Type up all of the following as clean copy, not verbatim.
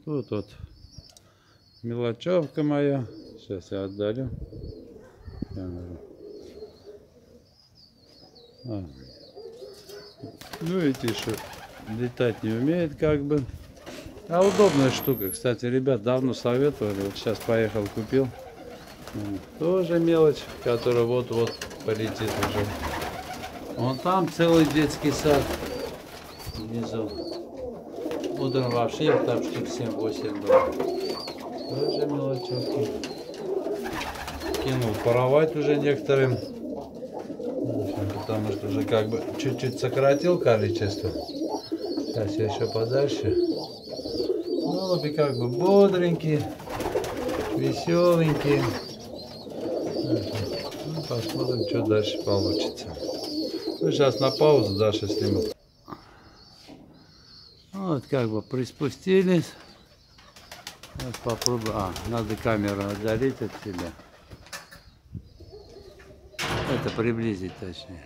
Тут вот мелочевка моя. Сейчас я отдалю камеру. Ну видите, что летать не умеет как бы. А удобная штука. Кстати, ребят давно советовали. Вот сейчас поехал, купил. Тоже мелочь, которая вот-вот полетит уже. Вон там целый детский сад. Внизу. Утром вообще там штук 7-8 было. Тоже мелочевки. Кинул паровать уже некоторым. Потому что уже как бы чуть-чуть сократил количество. Сейчас я еще подальше. Голуби как бы бодренькие, веселенькие. Ну, посмотрим, что дальше получится. Ну, сейчас на паузу Даша сниму. Вот как бы приспустились. Сейчас попробую. Надо камеру отдалить от себя. Это приблизить точнее.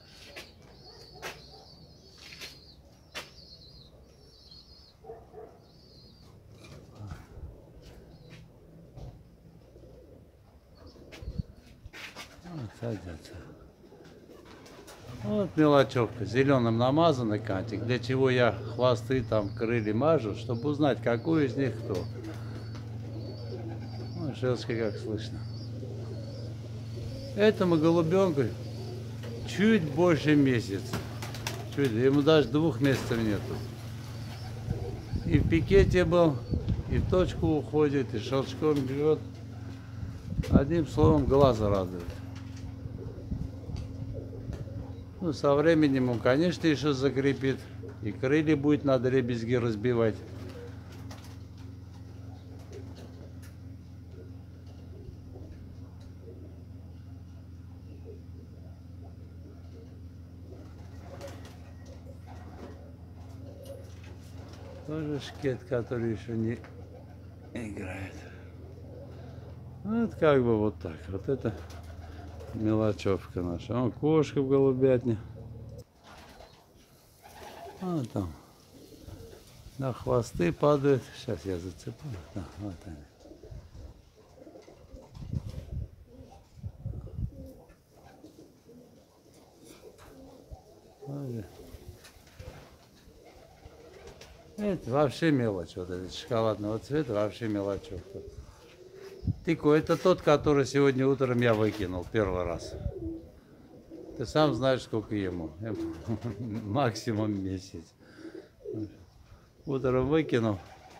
Вот садятся. Вот мелочевка. Зеленым намазанный кантик. Для чего я хвосты там, крылья мажу, чтобы узнать, какой из них кто. Ну, шелочка как слышно. Этому голубенку чуть больше месяца. Чуть, ему даже 2 месяцев нету. И в пикете был, и в точку уходит, и шелчком бьет. Одним словом, глаза радует. Ну, со временем он, конечно, еще закрепит. И крылья будет на дребезги разбивать. Тоже шкет, который еще не играет. Вот как бы вот так. Вот это мелочевка наша. Вон кошка в голубятне. Вот там. На хвосты падают. Сейчас я зацеплю. Да, вот они. Это вообще мелочь, вот этот шоколадного цвета, вообще мелочевка. Тико, это тот, который сегодня утром я выкинул первый раз. Ты сам знаешь, сколько ему. Максимум месяц. Утром выкинул.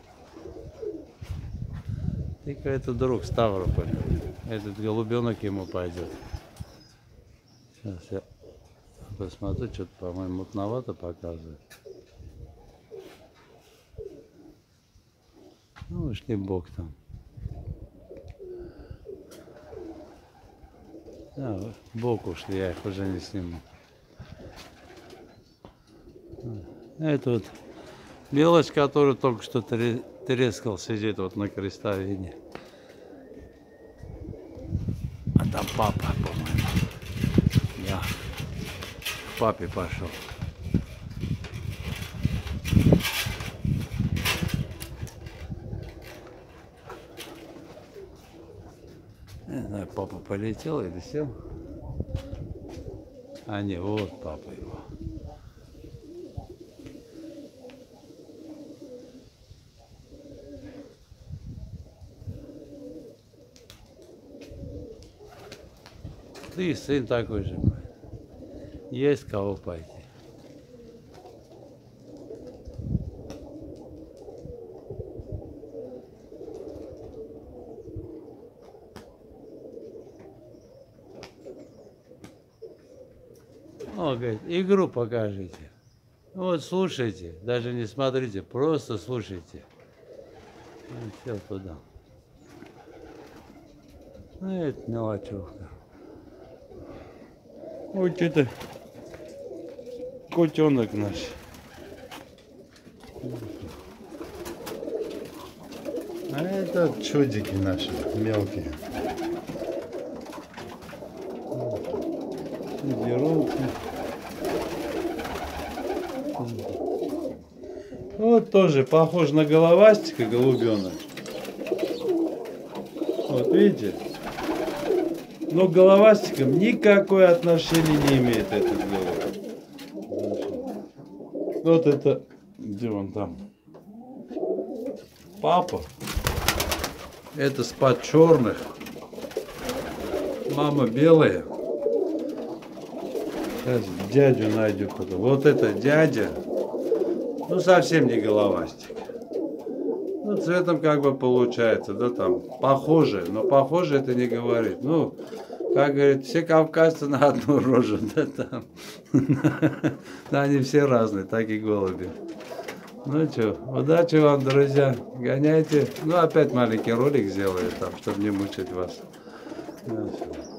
Тико, это друг Ставрополь. Этот голубенок ему пойдет. Сейчас я посмотрю, что-то, по-моему, мутновато показывает. Ну, ушли бог там. Да, бог ушли, я их уже не сниму. Это вот мелочь, которую только что трескал, сидит вот на крестовине. А там папа, по-моему. Я к папе пошел. Не знаю, папа полетел или сел. А не, вот папа его. Ты и сын такой же. Есть кого пойти. О, говорит, игру покажите. Вот слушайте, даже не смотрите, просто слушайте. Он сел туда. Ну, это мелочевка. Вот это котенок наш. А это чудики наши, мелкие. Дерутся. Вот тоже похож на головастика голубенок. Вот видите? Но к головастикам никакое отношение не имеет этот голубь. Вот это, где он там? Папа. Это спад черных. Мама белая. Сейчас дядю найдем потом. Вот это дядя. Ну совсем не головастик. Ну цветом как бы получается, да, там похоже, но похоже это не говорит. Ну, как говорит, все кавказцы на одну рожу, да, там. Да, они все разные, так и голуби. Ну что, удачи вам, друзья. Гоняйте. Ну, опять маленький ролик сделаю там, чтобы не мучить вас.